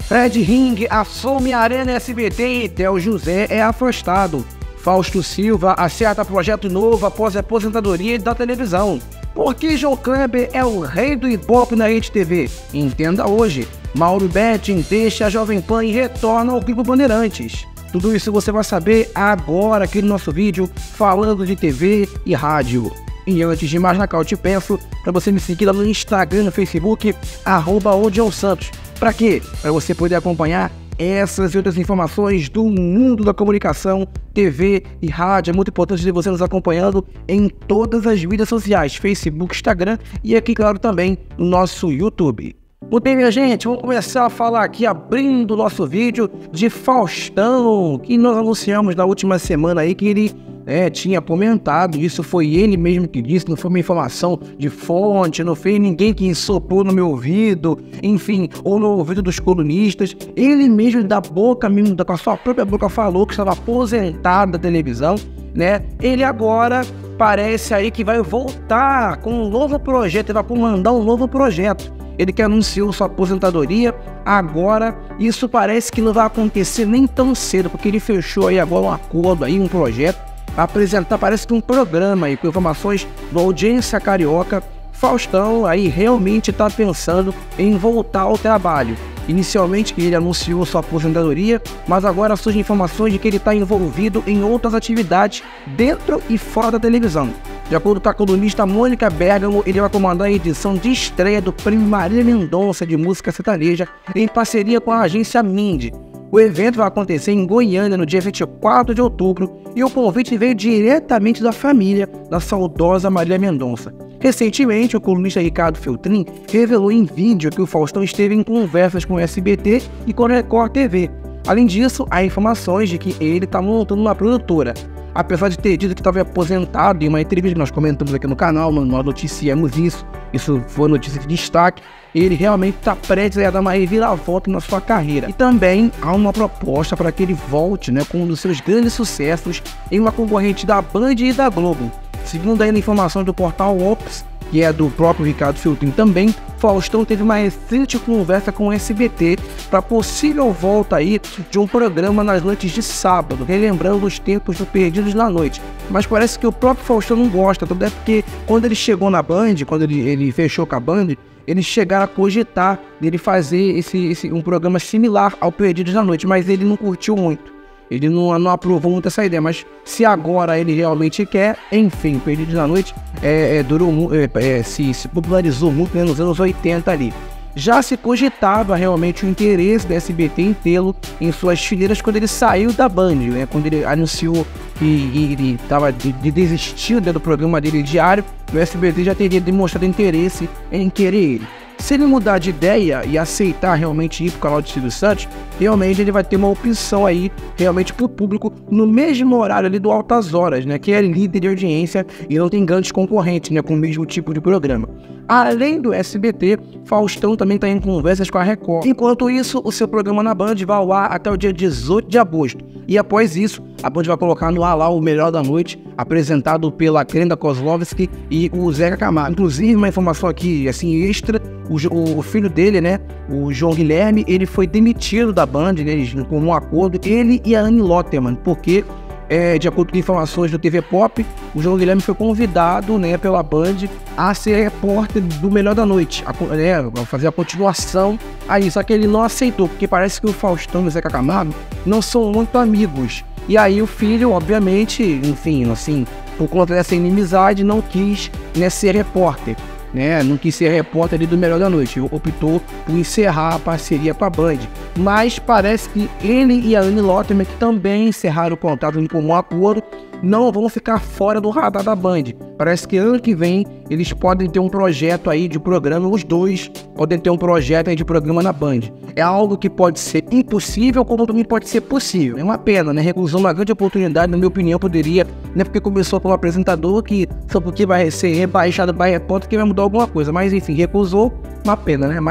Fred Ring assume a Arena SBT e Theo José é afastado. Fausto Silva acerta projeto novo após a aposentadoria da televisão. Por que João Kleber é o rei do Ibope na Rede TV? Entenda hoje. Mauro Betting deixa a Jovem Pan e retorna ao Grupo Bandeirantes. Tudo isso você vai saber agora aqui no nosso vídeo falando de TV e rádio. E antes de mais nada, eu te peço para você me seguir lá no Instagram, no Facebook, @OdielSantos. Para quê? Para você poder acompanhar essas e outras informações do mundo da comunicação, TV e rádio. É muito importante ter você nos acompanhando em todas as mídias sociais, Facebook, Instagram e aqui, claro, também no nosso YouTube. Muito bem, minha gente, vamos começar a falar aqui, abrindo o nosso vídeo, de Faustão, que nós anunciamos na última semana aí que ele tinha comentado. Isso foi ele mesmo que disse, não foi uma informação de fonte, não foi ninguém que soprou no meu ouvido, enfim, ou no ouvido dos colunistas. Ele mesmo da boca, mesmo com a sua própria boca, falou que estava aposentado da televisão, né? Ele agora parece aí que vai voltar com um novo projeto, ele vai comandar um novo projeto. Ele que anunciou sua aposentadoria agora. Isso parece que não vai acontecer nem tão cedo, porque ele fechou aí agora um acordo aí, um projeto, para apresentar, parece que um programa aí com informações da Audiência Carioca. Faustão aí realmente está pensando em voltar ao trabalho. Inicialmente ele anunciou sua aposentadoria, mas agora surgem informações de que ele está envolvido em outras atividades dentro e fora da televisão. De acordo com a colunista Mônica Bergamo, ele vai comandar a edição de estreia do Prêmio Marília Mendonça de Música Sertaneja em parceria com a agência Mind. O evento vai acontecer em Goiânia no dia 24 de outubro e o convite veio diretamente da família da saudosa Marília Mendonça. Recentemente, o colunista Ricardo Feltrin revelou em vídeo que o Faustão esteve em conversas com o SBT e com a Record TV. Além disso, há informações de que ele está montando uma produtora. Apesar de ter dito que estava aposentado, em uma entrevista que nós comentamos aqui no canal, nós noticiamos isso foi notícia de destaque, ele realmente está prestes a dar uma reviravolta na sua carreira. E também há uma proposta para que ele volte, né, com um dos seus grandes sucessos em uma concorrente da Band e da Globo. Segundo ainda informações do portal Ops, que é do próprio Ricardo Feltrin também, Faustão teve uma recente conversa com o SBT para possível volta aí de um programa nas noites de sábado, relembrando os tempos do Perdidos na Noite. Mas parece que o próprio Faustão não gosta, tudo é porque quando ele chegou na Band, quando ele fechou com a Band, eles chegaram a cogitar dele fazer um programa similar ao Perdidos na Noite, mas ele não curtiu muito. Ele não aprovou muito essa ideia, mas se agora ele realmente quer, enfim, Perdidos na Noite se popularizou muito, né, nos anos 80 ali. Já se cogitava realmente o interesse da SBT em tê-lo em suas fileiras quando ele saiu da Band, né, quando ele anunciou que ele estava desistiu do programa dele diário, o SBT já teria demonstrado interesse em querer ele. Se ele mudar de ideia e aceitar realmente ir para o canal de Silvio Santos, realmente ele vai ter uma opção aí, realmente para o público, no mesmo horário ali do Altas Horas, né? Que é líder de audiência e não tem grandes concorrentes, né? Com o mesmo tipo de programa. Além do SBT, Faustão também está em conversas com a Record. Enquanto isso, o seu programa na Band vai ao ar até o dia 18 de agosto. E após isso, a Band vai colocar no ar lá o Melhor da Noite, apresentado pela Glenda Kozlovski e o Zeca Camargo. Inclusive, uma informação aqui, assim, extra, o filho dele, né, o João Guilherme, ele foi demitido da Band, né, eles com um acordo, ele e a Anne Lotterman, porque, de acordo com informações do TV Pop, o João Guilherme foi convidado, né, pela Band a ser repórter do Melhor da Noite, a fazer a continuação aí, só que ele não aceitou, porque parece que o Faustão e o Zeca Camargo não são muito amigos. E aí o filho, obviamente, enfim, assim, por conta dessa inimizade, não quis, né, ser repórter. Né, não quis ser repórter ali do Melhor da Noite, optou por encerrar a parceria com a Band. Mas parece que ele e a Anne Lotterman, que também encerraram o contrato em comum acordo, não vão ficar fora do radar da Band. Parece que ano que vem eles podem ter um projeto aí de programa, os dois podem ter um projeto aí de programa na Band. É algo que pode ser impossível, como também pode ser possível. É uma pena, né? Recusou uma grande oportunidade, na minha opinião, poderia, né? Porque começou como apresentador, que só porque vai ser rebaixado para repórter que vai mudar alguma coisa. Mas enfim, recusou, uma pena, né? Mas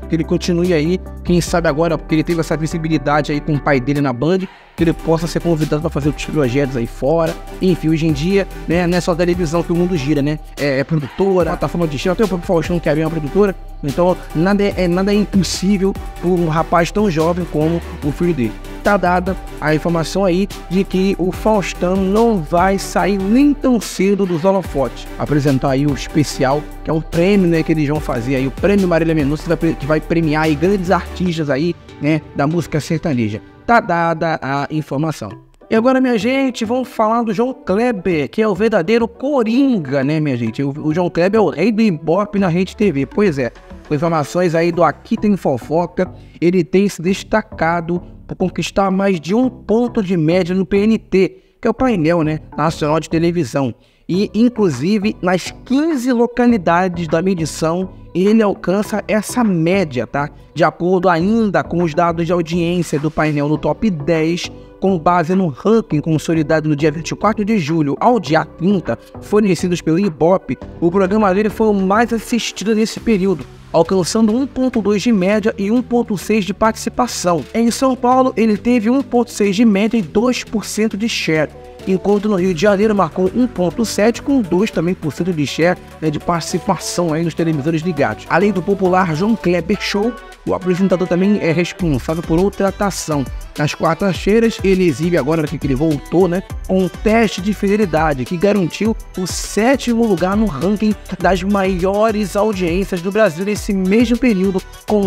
que ele continue aí, quem sabe agora, porque ele teve essa visibilidade aí com o pai dele na Band, que ele possa ser convidado para fazer outros projetos aí fora. Enfim, hoje em dia, né, não é só televisão que o mundo gira, né? É produtora, plataforma de streaming, até o próprio Faustão que é uma produtora. Então, nada é impossível para um rapaz tão jovem como o filho dele. Tá dada a informação aí de que o Faustão não vai sair nem tão cedo dos holofotes. Apresentar aí o especial, que é um prêmio, né, que eles vão fazer aí, o prêmio Marília Mendonça, que vai premiar aí grandes artistas aí, né, da música sertaneja. Tá dada a informação. E agora, minha gente, vamos falar do João Kleber, que é o verdadeiro coringa, né, minha gente? O João Kleber é o rei do Ibope na Rede TV. Pois é, com informações aí do Aqui Tem Fofoca, ele tem se destacado por conquistar mais de 1 ponto de média no PNT, que é o painel, né, nacional de televisão. E, inclusive, nas 15 localidades da medição, ele alcança essa média, tá? De acordo ainda com os dados de audiência do painel no top 10, com base no ranking consolidado no dia 24 de julho ao dia 30, fornecidos pelo Ibope, o programa dele foi o mais assistido nesse período, alcançando 1,2 de média e 1,6 de participação. Em São Paulo, ele teve 1,6 de média e 2% de share, enquanto no Rio de Janeiro marcou 1,7 com 2% também de share, né, de participação aí nos televisores ligados. Além do popular João Kleber Show, o apresentador também é responsável por outra atração. Nas quartas-feiras, ele exibe agora que ele voltou, né, um teste de fidelidade que garantiu o 7º lugar no ranking das maiores audiências do Brasil nesse mesmo período, com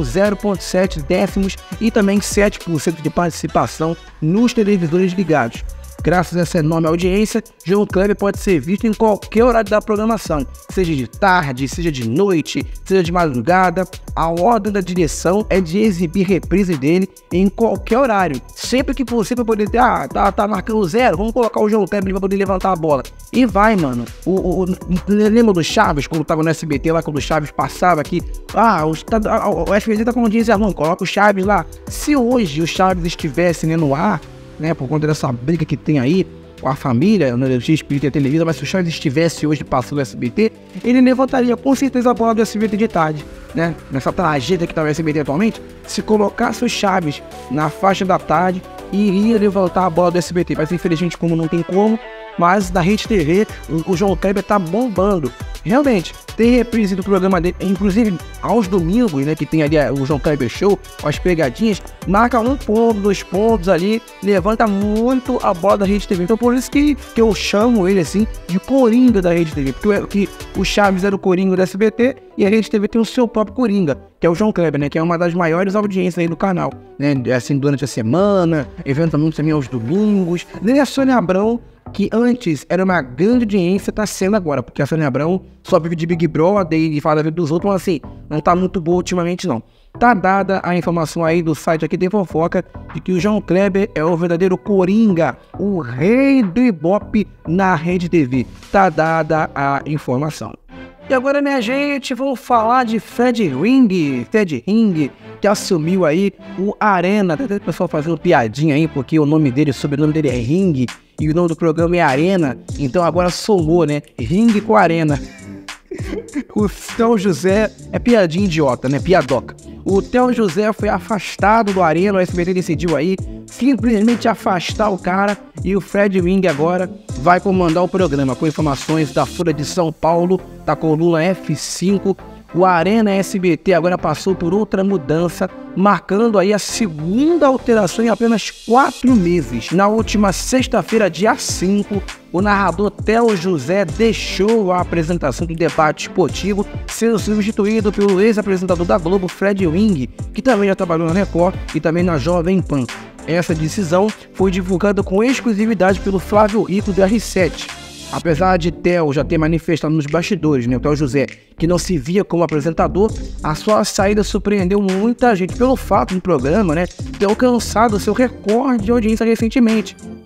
0,7 décimos e também 7% de participação nos televisores ligados. Graças a essa enorme audiência, João Kleber pode ser visto em qualquer horário da programação, seja de tarde, seja de noite, seja de madrugada. A ordem da direção é de exibir reprise dele em qualquer horário, sempre que possível, para poder ter, tá marcando 0, vamos colocar o João Kleber para poder levantar a bola. E vai, mano. Lembra do Chaves, quando tava no SBT lá, quando o Chaves passava aqui, o SBT tá com audiência ruim, coloca o Chaves lá. Se hoje o Chaves estivesse, né, no ar, né, por conta dessa briga que tem aí com a família, no Espírito e a televisão, mas se o Chaves estivesse hoje passando no SBT, ele levantaria com certeza a bola do SBT de tarde, né? Nessa tragédia que tá no SBT atualmente, se colocasse o Chaves na faixa da tarde, iria levantar a bola do SBT, mas infelizmente como não tem como, mas na Rede TV o João Kleber tá bombando. Realmente, tem reprise do programa dele, inclusive aos domingos, né, que tem ali o João Kleber Show, as pegadinhas, marca 1 ponto, 2 pontos ali, levanta muito a bola da Rede TV. Então por isso que eu chamo ele assim de coringa da Rede TV, porque o Chaves era o coringa do SBT e a Rede TV tem o seu próprio coringa, que é o João Kleber, né, que é uma das maiores audiências aí do canal, né, assim, durante a semana, eventualmente também aos domingos. Nem a Sônia Abrão, que antes era uma grande audiência, tá sendo agora, porque a Sônia Abrão só vive de Big Brother e fala da vida dos outros, mas assim, não tá muito boa ultimamente não. Tá dada a informação aí do site Aqui Tem Fofoca de que o João Kleber é o verdadeiro coringa, o rei do Ibope na Rede TV. Tá dada a informação. E agora, minha gente, vamos falar de Fred Ring, que assumiu aí o Arena. Tem até o pessoal fazendo piadinha aí, porque o nome dele, o sobrenome dele é Ring, e o nome do programa é Arena, então agora somou, né? Ring com Arena. O Theo José é piadinha idiota, né? Piadoca. O Theo José foi afastado do Arena, o SBT decidiu aí simplesmente afastar o cara, e o Fred Ring agora vai comandar o programa, com informações da Folha de São Paulo, da coluna F5. O Arena SBT agora passou por outra mudança, marcando aí a segunda alteração em apenas 4 meses. Na última sexta-feira, dia 5, o narrador Theo José deixou a apresentação do debate esportivo, sendo substituído pelo ex-apresentador da Globo, Fred Ring, que também já trabalhou na Record e também na Jovem Pan. Essa decisão foi divulgada com exclusividade pelo Flávio Rico do R7. Apesar de Theo já ter manifestado nos bastidores, né, o Theo José, que não se via como apresentador, a sua saída surpreendeu muita gente pelo fato do programa, né, ter alcançado seu recorde de audiência recentemente.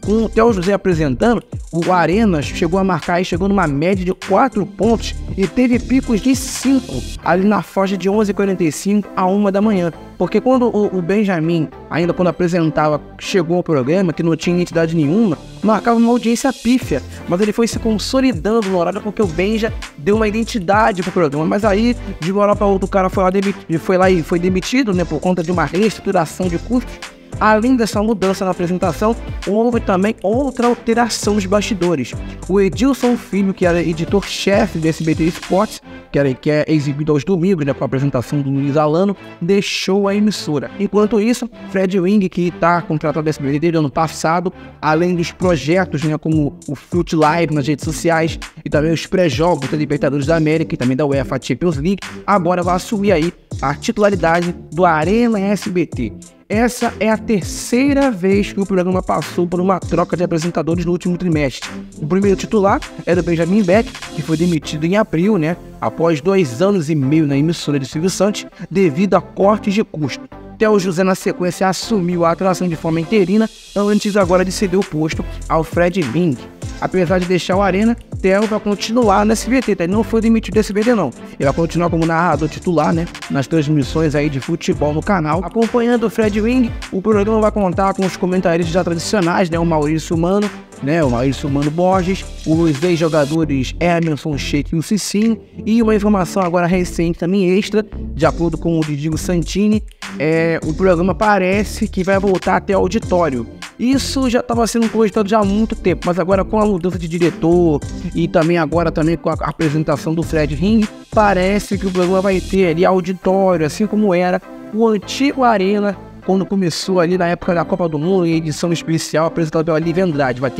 com o Theo José apresentando, o Arena chegou a marcar e chegou numa média de 4 pontos e teve picos de 5 ali na faixa de 11h45 a 1 da manhã. Porque quando o Benjamin, ainda quando apresentava, chegou ao programa, que não tinha identidade nenhuma, marcava uma audiência pífia, mas ele foi se consolidando no horário porque o Benja deu uma identidade pro programa. Mas aí, de uma hora para outra, o cara foi lá e foi demitido, né, por conta de uma reestruturação de custos. Além dessa mudança na apresentação, houve também outra alteração nos bastidores. O Edilson Filho, que era editor-chefe do SBT Esportes, que é exibido aos domingos, né, com a apresentação do Luiz Alano, deixou a emissora. Enquanto isso, Fred Wing, que está contratado do SBT desde o ano passado, além dos projetos, né, como o Fute Live nas redes sociais e também os pré-jogos da Libertadores da América e também da UEFA Champions League, agora vai assumir aí a titularidade do Arena SBT. Essa é a terceira vez que o programa passou por uma troca de apresentadores no último trimestre. O primeiro titular era o Benjamin Beck, que foi demitido em abril, né, após 2 anos e meio na emissora de Silvio Santos, devido a cortes de custo. Theo José, na sequência, assumiu a atração de forma interina, antes agora de ceder o posto ao Fred Wing. Apesar de deixar o Arena, Theo vai continuar no SBT, tá? Ele não foi demitido do SBT não. Ele vai continuar como narrador titular, né, nas transmissões aí de futebol no canal. Acompanhando o Fred Wing, o programa vai contar com os comentaristas já tradicionais, né, o Maurício Mano Borges, os ex-jogadores Emerson, Sheik e o Cicinho, e uma informação agora recente também extra, de acordo com o Didigo Santini, o programa parece que vai voltar até auditório. Isso já estava sendo cogitado já há muito tempo, mas agora com a mudança de diretor e também agora com a apresentação do Fred Wing, parece que o programa vai ter ali auditório, assim como era o antigo Arena, quando começou ali na época da Copa do Mundo, em edição especial apresentada pela Lívia Andrade. Vai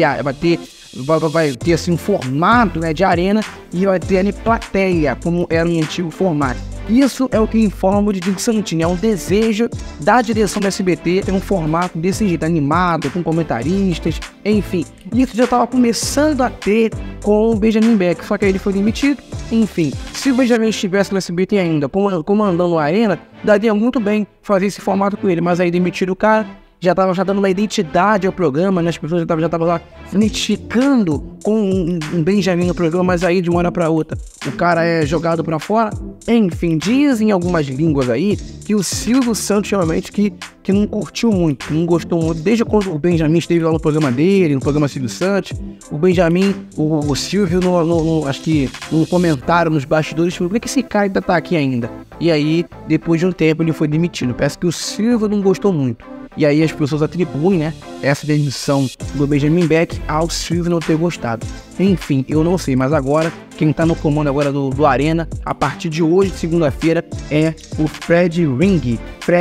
ter assim um formato, né, de Arena, e vai ter ali plateia, como era no antigo formato. Isso é o que informa o Didigo Santini, é um desejo da direção do SBT ter um formato desse jeito, animado, com comentaristas, enfim. Isso já estava começando a ter com o Benjamin Beck, só que aí ele foi demitido. Enfim, se o Benjamin estivesse no SBT ainda, comandando a Arena, daria muito bem fazer esse formato com ele, mas aí demitiram o cara. Já estava dando uma identidade ao programa, né? As pessoas já estavam lá se identificando com um Benjamin no programa, mas aí de uma hora para outra o cara é jogado para fora. Enfim, dizem algumas línguas aí que o Silvio Santos realmente que não curtiu muito, não gostou muito. Desde quando o Benjamin esteve lá no programa dele, no programa Silvio Santos, o Benjamin, o Silvio, acho que num comentário nos bastidores, falou: por que esse cara ainda tá aqui ainda? E aí, depois de um tempo, ele foi demitido. Parece que o Silvio não gostou muito. E aí as pessoas atribuem, né, essa demissão do Benjamin Beck ao Silvio não ter gostado. Enfim, eu não sei, mas agora quem tá no comando agora do Arena, a partir de hoje, segunda-feira, é o Fred Wing,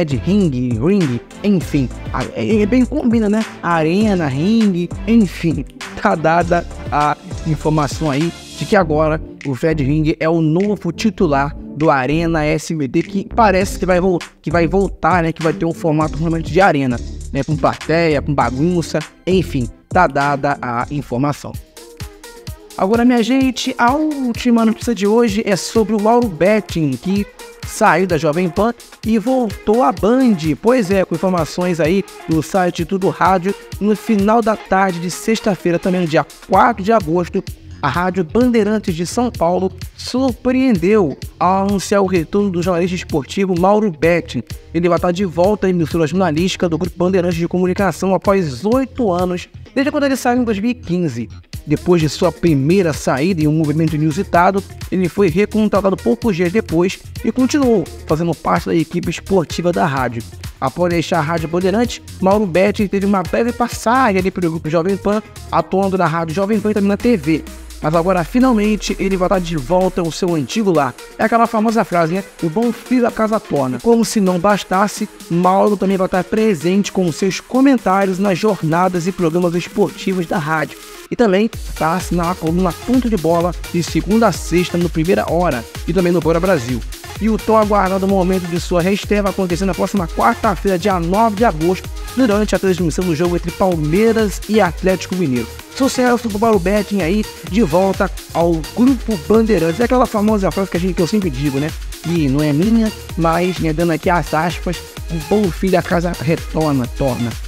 enfim, é bem combina, né? Arena, Ring, enfim, tá dada a informação aí de que agora o Fred Wing é o novo titular do Arena SBT, que parece que vai voltar, né, que vai ter um formato realmente de Arena, né, com plateia, com bagunça, enfim, tá dada a informação. Agora, minha gente, a última notícia de hoje é sobre o Mauro Betting, que saiu da Jovem Pan e voltou à Band. Pois é, com informações aí do site Tudo Rádio, no final da tarde de sexta-feira, também no dia 4 de agosto, a Rádio Bandeirantes de São Paulo surpreendeu ao anunciar o retorno do jornalista esportivo Mauro Betting. Ele vai estar de volta à emissora jornalística do Grupo Bandeirantes de Comunicação após 8 anos, desde quando ele saiu em 2015. Depois de sua primeira saída em um movimento inusitado, ele foi recontratado poucos dias depois e continuou fazendo parte da equipe esportiva da rádio. Após deixar a Rádio Bandeirantes, Mauro Betting teve uma breve passagem ali pelo Grupo Jovem Pan, atuando na Rádio Jovem Pan e também na TV. Mas agora, finalmente, ele vai estar de volta ao seu antigo lar. É aquela famosa frase, né? O bom filho a casa torna. Como se não bastasse, Mauro também vai estar presente com seus comentários nas jornadas e programas esportivos da rádio. E também está assinando a coluna Ponto de Bola de segunda a sexta no Primeira Hora e também no Bora Brasil. E o tão aguardado momento de sua reestreia vai acontecer na próxima quarta-feira, dia 9 de agosto, durante a transmissão do jogo entre Palmeiras e Atlético Mineiro. Sucesso do Mauro Betting aí, de volta ao Grupo Bandeirantes. É aquela famosa frase que eu sempre digo, né? Que não é minha, mas, né, dando aqui as aspas, o bom filho a casa torna.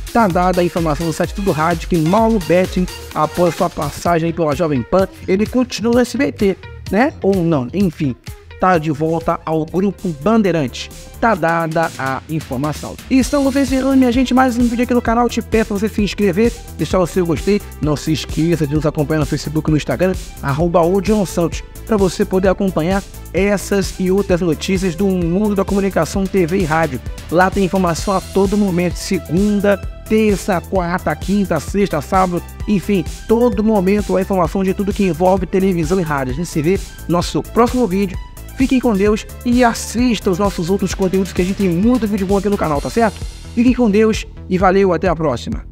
Tá dada a informação do site Tudo Rádio que Mauro Betting, após sua passagem aí pela Jovem Pan, ele continua no SBT, né? Ou não, enfim, tá de volta ao Grupo Bandeirantes. Tá dada a informação. E estamos encerrando, minha gente, mais um vídeo aqui no canal. Te peço pra você se inscrever, deixar o seu gostei. Não se esqueça de nos acompanhar no Facebook e no Instagram, @ODionSantos, para você poder acompanhar essas e outras notícias do mundo da comunicação, TV e rádio. Lá tem informação a todo momento, segunda, terça, quarta, quinta, sexta, sábado, enfim, todo momento a informação de tudo que envolve televisão e rádio. A gente se vê no nosso próximo vídeo. Fiquem com Deus e assistam os nossos outros conteúdos, que a gente tem muito vídeo bom aqui no canal, tá certo? Fiquem com Deus e valeu, até a próxima.